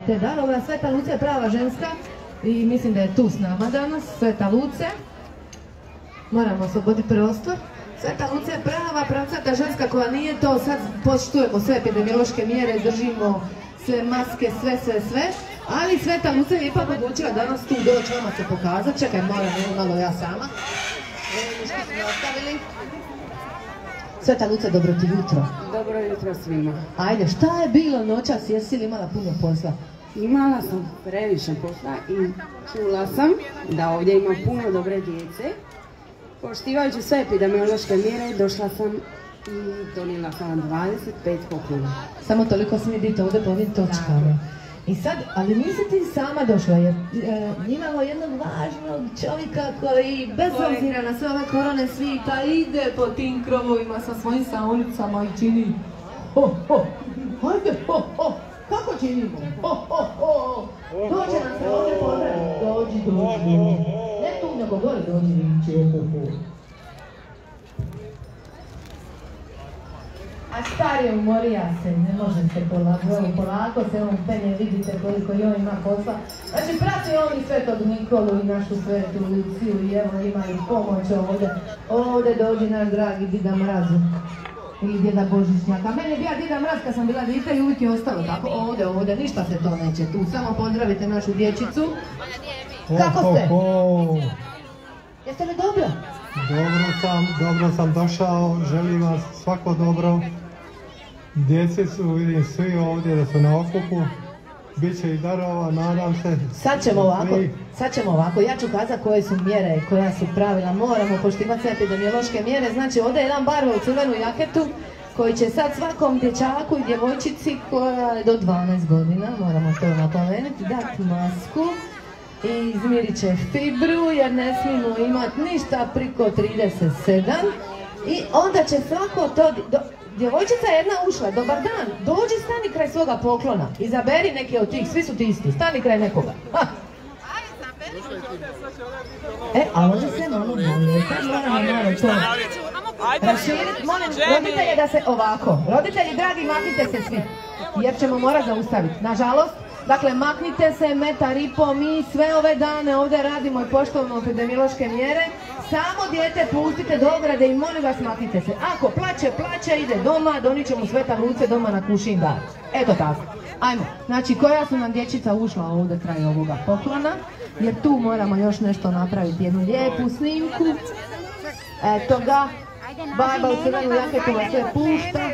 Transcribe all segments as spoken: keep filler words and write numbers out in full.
Te darova, Sveta Luce je prava ženska i mislim da je tu s nama danas, Sveta Luce. Moramo osloboditi prostor. Sveta Luce je prava, pravcata ženska koja nije to, sad poštujemo sve epidemiološke mjere, držimo sve maske, sve, sve, sve. Ali Sveta Luce je ipak odlučila danas tu doći vama se pokazati. Čekaj, moram malo ja sama. Sveta Luce, dobro ti jutro. Dobro jutro svima. Ajde, šta je bilo noćas, jesi li imala puno posla? Imala sam previše posla i čula sam da ovdje ima puno dobre djece. Poštivajući sve epidemiološke mjere, došla sam i donijela sam dvadeset pet poklona. Samo toliko smije biti ovdje po ovim točkama. I sad, ali nisi ti sama došla, jer e, imamo jednog važnog čovjeka koji, bez obzira na sve ove korone svijeta, ide po tim krovovima sa svojim saunicama i čini ho, ho, hajde, ho, ho, kako činimo? Ho, ho, ho, dođe nam se ovdje pozdraviti, dođi, dođi, ne tu, nego gore dođi, viće, ho, ho. A stari umorija se, ne može se polako, polako se on penje, vidite koliko i on ima posla. Znači prati on i Svetog Nikolu i našu Svetu Luciju i evo ima i pomoć ovdje. Ovdje dođi naš dragi Dida Mrazu i Djeda Božićnjaka. Meni je bija Dida Mraz kad sam bila dite i uvijek je ostalo tako. Ovdje, ovdje, ništa se to neće tu. Samo pozdravite našu dječicu. Kako ste? Jeste li dobro? Dobro sam, dobro sam došao, želim vas svako dobro. Djeci su, vidim svi ovdje da su na okupu. Biće i darova, nadam se. Sad ćemo ovako, sad ćemo ovako, ja ću kazati koje su mjere, koja su pravila, moramo poštivati sve epidemiološke mjere. Znači ovdje je jedan barba u crvenu jaketu koji će sad svakom dječaku i djevojčici koja je do dvanaest godina, moramo to napomenuti, dati masku. I izmirit će fibru jer ne smijemo imati ništa priko trideset sedam. I onda će svako to... Do, djevojčica je jedna ušla, dobar dan, dođi stani kraj svoga poklona. Izaberi neke od tih, svi su ti isti, stani kraj nekoga. Ha. E, a može se malo bolje, sad moramo malo to raširiti. Molim roditelje da se ovako, roditelji dragi, maknite se svi, jer ćemo morati zaustaviti, nažalost. Dakle, maknite se, metar i po, mi sve ove dane ovdje radimo i poštujemo epidemiološke mjere. Samo dijete pustite do ograde i molim vas maknite se. Ako plaće, plaće, ide doma, donijet ćemo Sveta Luce doma na kušin dar. Eto tako. Ajmo. Znači, koja su nam dječica ušla ovdje kraj ovoga poklona, jer tu moramo još nešto napraviti, jednu lijepu snimku. Eto ga. Barba u crvenu jaketu vas sve pušta.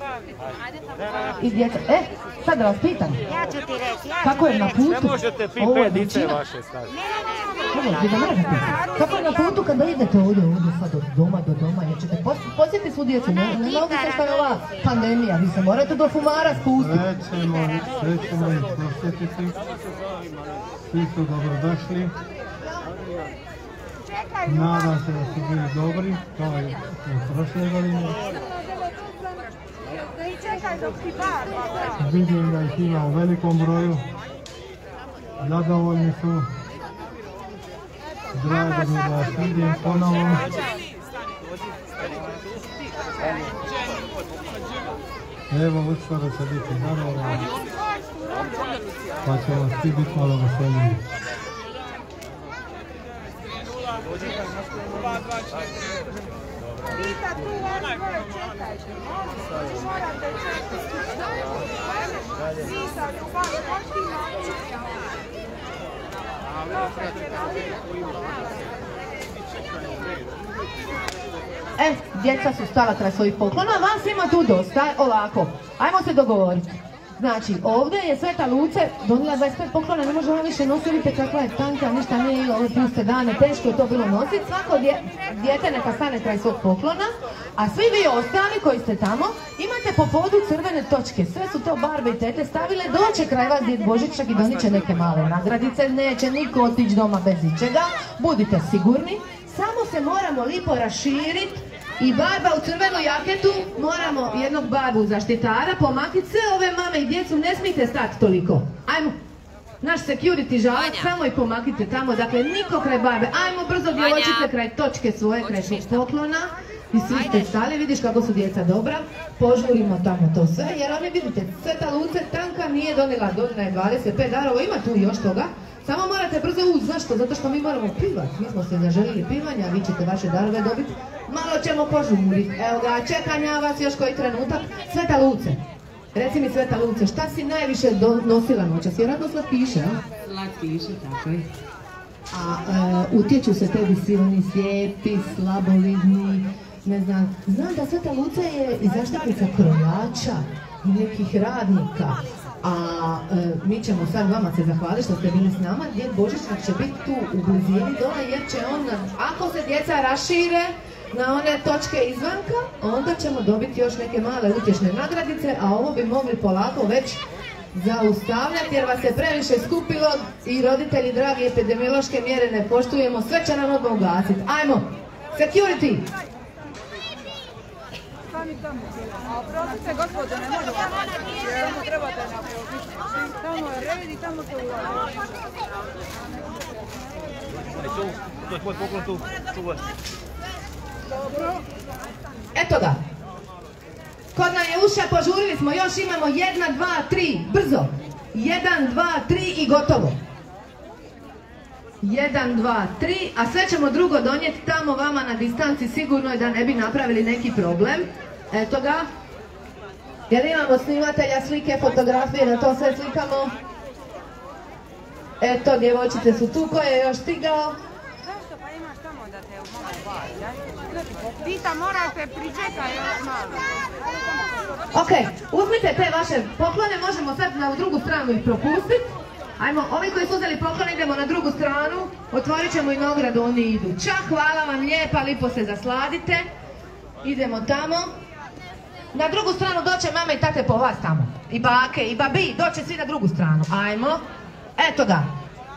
I djeca, e, sad da vas pitam. Ja ću ti reći. Kako je na putu? Ne možete vi pet dice vaše staviti. Kako je na putu kada idete ovdje, ovdje sad od doma do doma, jer ćete posjetiti svu djecu, ne mogu se što je ova pandemija, vi se morate do fumara spustiti. Sve ćemo, sve ćemo ih posjetiti. Svi su dobrodošli. Nadam se da su bili dobri, kao i prošle godine. Vidim da ih ima u velikom broju. Zadovoljni su. Drago mi da vas vidim ponovo. Evo, uskoro će biti darova. Pa ćemo svi biti malo veseliji. Vita, tu vas dvoje čekajte, morate čekati. Vita, tu vas poštima E, djeca su stala kraj svojih poklona, vas ima tu dosta, ovako, ajmo se dogovoriti. Znači, ovdje je Sveta Luce donijela dvadeset pet poklona, ne može ona više nositi, vidite kakva je tanka, ništa nije ilo ove puste dane, teško je to bilo nositi. Svako dijete neka stane kraj svog poklona, a svi vi ostali koji ste tamo imate po podu crvene točke. Sve su to barbe i tete stavile, doće kraj vas Djed Božićak i donijet će neke male nagradice, neće niko otići doma bez ičega, budite sigurni. Samo se moramo lipo raširiti. I barba u crvenu jaketu, moramo jednog barbu zaštitara pomakniti, sve ove mame i djecu ne smijete stati toliko. Ajmo, naš security žalac, samo i pomaknite tamo, dakle niko kraj barbe, ajmo brzo djevojčice kraj točke svoje, kraj svog poklona. I svi ste stali, vidiš kako su djeca dobra, požurimo tamo to sve, jer oni vidite, Sveta Luce tanka nije donijela, donijela je dvadeset pet darova, ima tu još toga, samo morate brzo ući, zašto? Zato što mi moramo pivati, mi smo se zaželili pivanja, vi ćete vaše darove dobiti, malo ćemo požuriti, evo ga, čekanja vas još koji trenutak. Sveta Luce, reci mi Sveta Luce, šta si najviše nosila noćas, vjerojatno slatkiše, a? Slatkiše, tako je. A e, utječu se tebi svi oni slijepi, slabovidni, ne znam, znam da Sveta Luce je i zaštitnica krojača i nekih radnika, a e, mi ćemo sad vama se zahvaliti što ste bili s nama, djed Božićnak će biti tu u blizini dole jer će on, ako se djeca rašire na one točke izvanka, onda ćemo dobiti još neke male utješne nagradice, a ovo bi mogli polako već zaustavljati jer vas je previše skupilo i roditelji dragi epidemiološke mjere ne poštujemo, sve će nam odmah ugasiti. Ajmo! Security! A oprostite gospodine, ne može vam jer mu trebate napraviti. Tamo je red i tamo se ulazi. To je moj poklon tu, tu vas. Dobro. Eto ga! Kod nam je uša, požurili smo, još imamo jedna, dva, tri, brzo! Jedan, dva, tri i gotovo! Jedan, dva, tri, a sve ćemo drugo donijeti tamo vama na distanci sigurno je da ne bi napravili neki problem. Eto ga. Jer imamo snimatelja, slike, fotografije, na to sve slikamo. Eto, djevojčice su tu, ko je još stigao? Zašto pa imaš tamo da te malo važi? Vita, morate pričekati još malo. Ok, uzmite te vaše poklone, možemo sad na drugu stranu ih propustiti. Ajmo, ovi koji su uzeli poklon idemo na drugu stranu, otvorit ćemo i nagradu, oni idu. Čak, hvala vam lijepa, lipo se zasladite. Idemo tamo. Na drugu stranu doće mama i tate po vas tamo. I bake, i babi, doće svi na drugu stranu. Ajmo. Eto ga.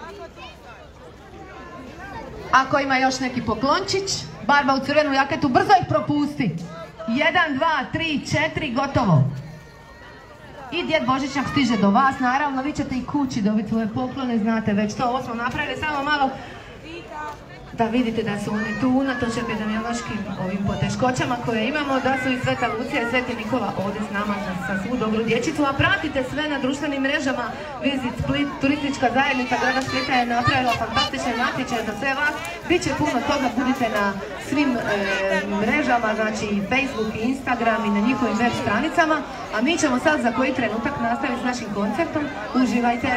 Ako ima još neki poklončić, barba u crvenu jaketu, brzo ih propusti. Jedan, dva, tri, četiri, gotovo. I djed Božićnak stiže do vas, naravno vi ćete i kući dobiti svoje poklone, znate već to, ovo smo napravili samo malo da vidite da su oni tu unatoč epidemiološkim ovim poteškoćama koje imamo, da su i Sveta Lucija i Sveti Nikola ovdje s nama sa svu dobru dječicu, a pratite sve na društvenim mrežama. Visit Split, turistička zajednica grada Splita je napravila fantastične natječaje za sve vas, bit će puno toga, budite na svim e, mrežama, znači Facebook i Instagram i na njihovim web stranicama, a mi ćemo sad za koji trenutak nastaviti s našim koncertom. Uživajte!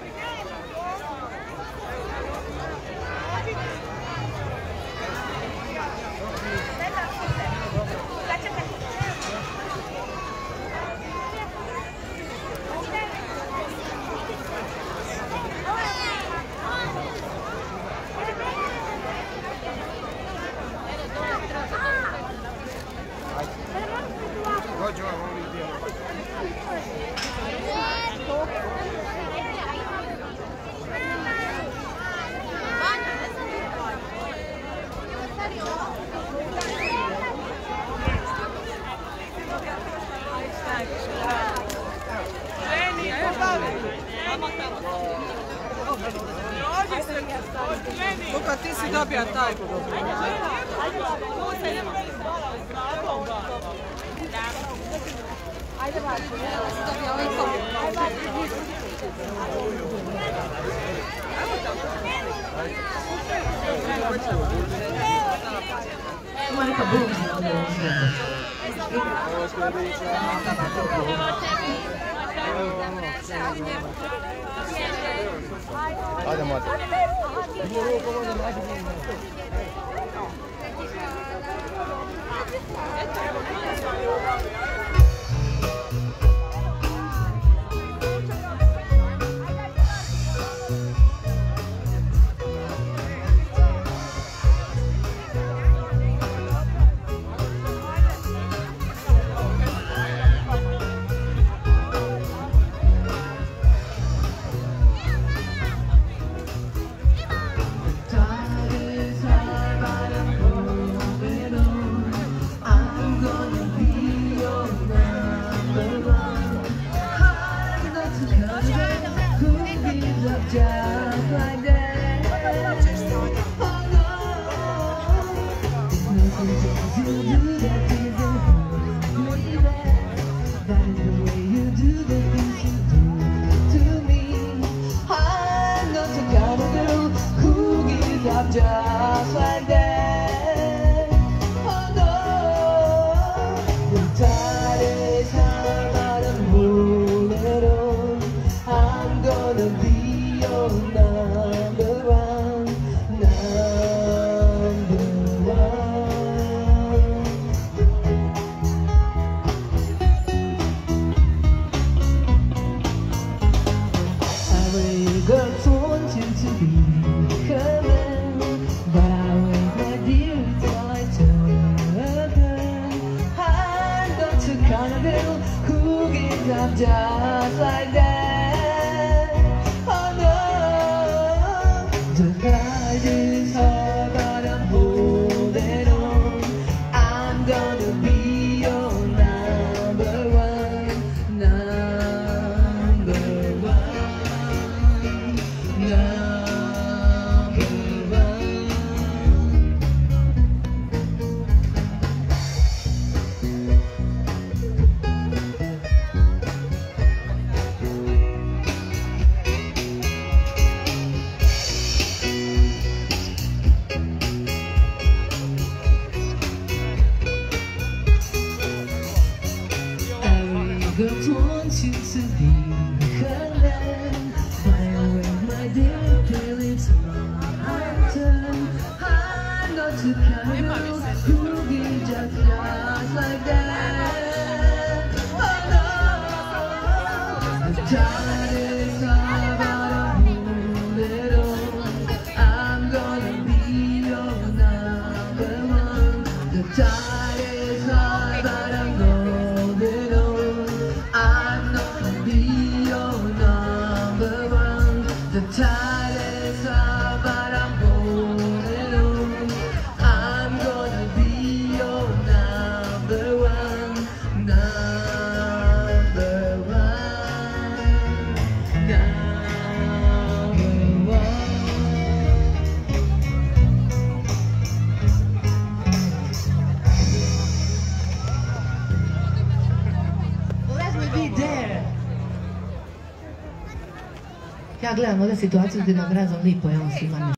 Luka, ti si dobija taj. Ajde, važi. Dobija ovaj kop. Majka Božićna. Ajde, mate. Just like that. Oh no, there's nothing to do. just like that. Oh no, the tide is high, but I'm holding on. I'm gonna be your number one, number one. I really don't want you to be coming, but I wait, my dear, till I turn again. I'm not the kind of girl who gives up just like that. Oh no, the tide is high, but I'm holding on. I'm gonna be your number one, number one, number one. I don't want you to be condemned, but I wait, my dear, till it's my turn. I'm not the kind of who gives just just like that. Oh no, the tide is high, but I'm holding on. I'm gonna be your number one. The tide is high, but I'm holding on. I'm not gonna be your number one. The tide is high, but I'm holding on. I'm gonna be your number one, number one, number one. Let me be there. Ja gledam ovdje situaciju gdje nam Razom lipo, evo svima mi.